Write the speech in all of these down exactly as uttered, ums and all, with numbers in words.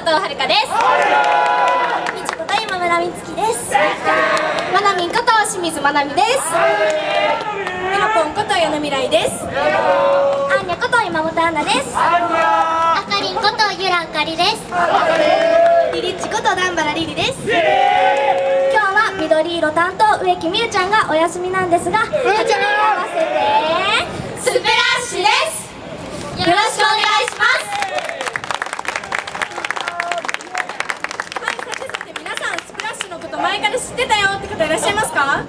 藤遥です。 みちこと今村美月です。 まなみんこと清水まなみです。 みなぽんこと矢野未来です。 あんにゃこと今本アンナです。 あかりんことゆらあかりです。 りりっちこと南原りりです。 今日は緑色担当植木美優ちゃんがお休みなんですが、はじめに合わせてスプラッシュです。よろしくお願いします。 はい、さてさて皆さん、スプラッシュのこと前から知ってたよって方いらっしゃいますか？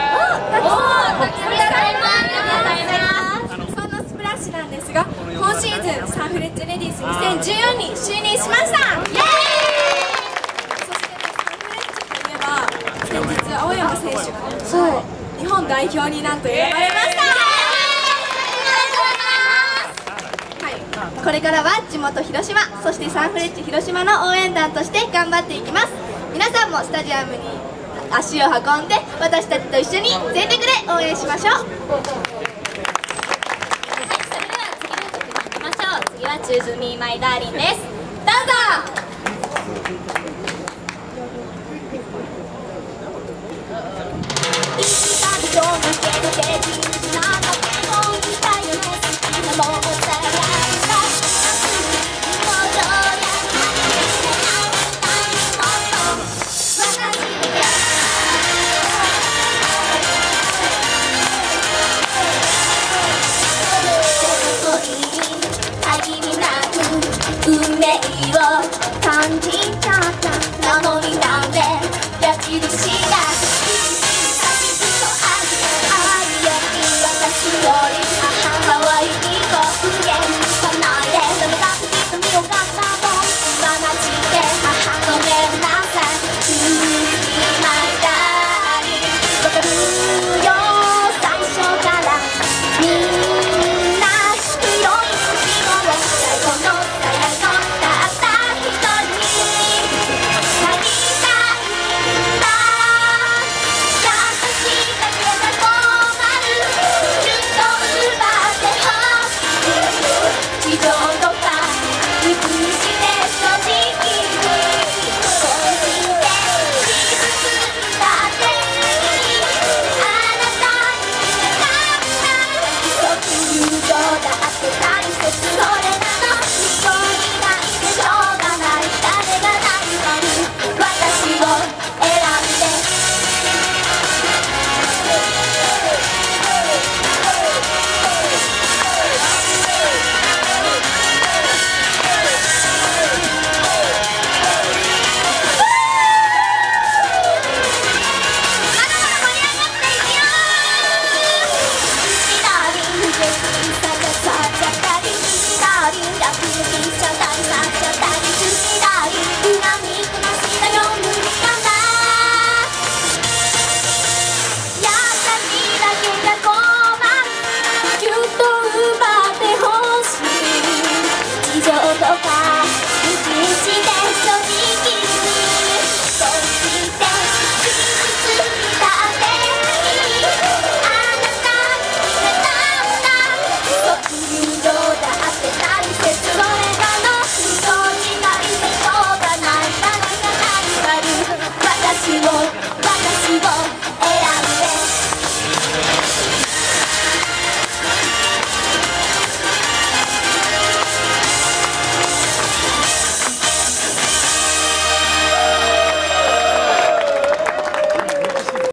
そんなスプラッシュなんですが、今シーズンサンフレッチェレディースにせんじゅうよんに就任しました。イエーイ。そしてね、サンフレッチェといえば先日青山選手がね、そう日本代表になんと選ばれました。これからは地元広島、そしてサンフレッチェ広島の応援団として頑張っていきます。皆さんもスタジアムに足を運んで私たちと一緒に全力で応援しましょう。 はい、それでは次の曲に行きましょう。次は Choose Me My Darling です。どうぞ。